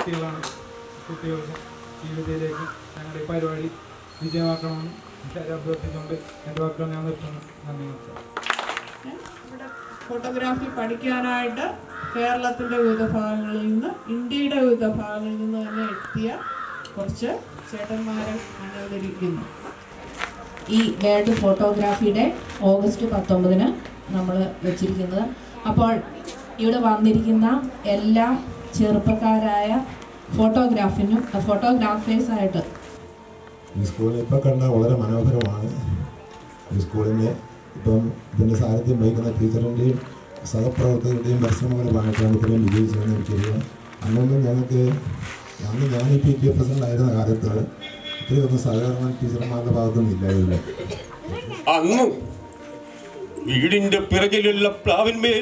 കുട്ടികൾക്കും ജീവിതത്തിലേക്ക് ഞങ്ങളുടെ ഈ പരിപാടി വിജയമാക്കണമെന്ന് അഭ്യർത്ഥിച്ചുകൊണ്ട് എൻ്റെ വാക്കുകൾ ഞാൻ നിർത്തുന്നു. നന്ദി. ഇവിടെ ഫോട്ടോഗ്രാഫി പഠിക്കാനായിട്ട് കേരളത്തിൻ്റെ വിവിധ ഭാഗങ്ങളിൽ നിന്ന്, ഇന്ത്യയുടെ വിവിധ ഭാഗങ്ങളിൽ നിന്ന് തന്നെ എത്തിയ കുറച്ച് ചേട്ടന്മാരെ അനുവദിക്കുന്നു. ഈ വേൾഡ് ഫോട്ടോഗ്രാഫി ഡേ ഓഗസ്റ്റ് 19 നമ്മൾ വെച്ചിരിക്കുന്നത്. അപ്പോൾ ഇവിടെ വന്നിരിക്കുന്ന എല്ലാ ചെറുപ്പക്കാരായ ഫോട്ടോഗ്രാഫേഴ്സായിട്ട് ഈ സ്കൂളിൽ ഇപ്പോൾ കണ്ടാൽ വളരെ മനോഹരമാണ്. ഈ സ്കൂളിൻ്റെ ഇപ്പം ഇതിൻ്റെ സാന്നിധ്യം വഹിക്കുന്ന ടീച്ചറിൻ്റെയും സഹപ്രവർത്തകരുടെയും പരിശ്രമങ്ങളുമായിട്ടാണ് ഇത്രയും വിജയിച്ചതെന്ന് എനിക്കറിയാം. അന്നൊന്നും ഞാൻ ഈ PTA പ്രസിഡൻ്റായിരുന്ന കാലത്ത് ഇത്രയൊന്നും സഹകരണം ടീച്ചർമാരുടെ ഭാഗത്തൊന്നും ഇല്ലായിരുന്നു. അന്ന് വീടിന്റെ പിറകിലുള്ള പ്ലാവിന്മേൽ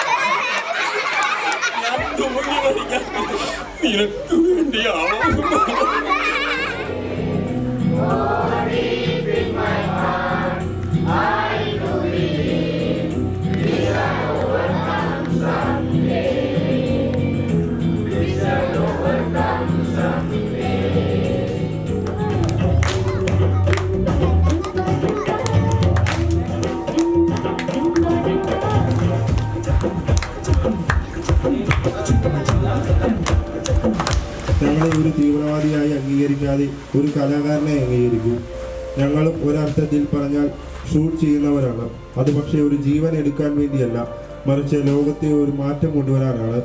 നിനക്ക് വേണ്ടിയാണോ? ഞങ്ങളെ ഒരു തീവ്രവാദിയായി അംഗീകരിക്കാതെ ഒരു കലാകാരനെ അംഗീകരിക്കൂ. ഞങ്ങളും ഒരർത്ഥത്തിൽ പറഞ്ഞാൽ ഷൂട്ട് ചെയ്യുന്നവരാണ്. അത് പക്ഷേ ഒരു ജീവൻ എടുക്കാൻ വേണ്ടിയല്ല, മറിച്ച് ലോകത്തെ ഒരു മാറ്റം കൊണ്ടുവരാനാണ്.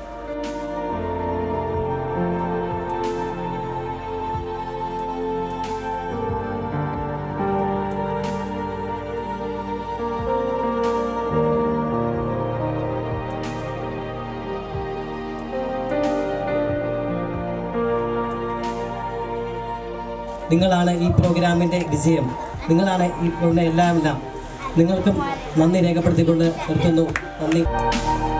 നിങ്ങളാണ് ഈ പ്രോഗ്രാമിൻ്റെ വിജയം. നിങ്ങളാണ് ഈ എല്ലാം. നിങ്ങൾക്കും നന്ദി രേഖപ്പെടുത്തിക്കൊണ്ട് നിർത്തുന്നു. നന്ദി.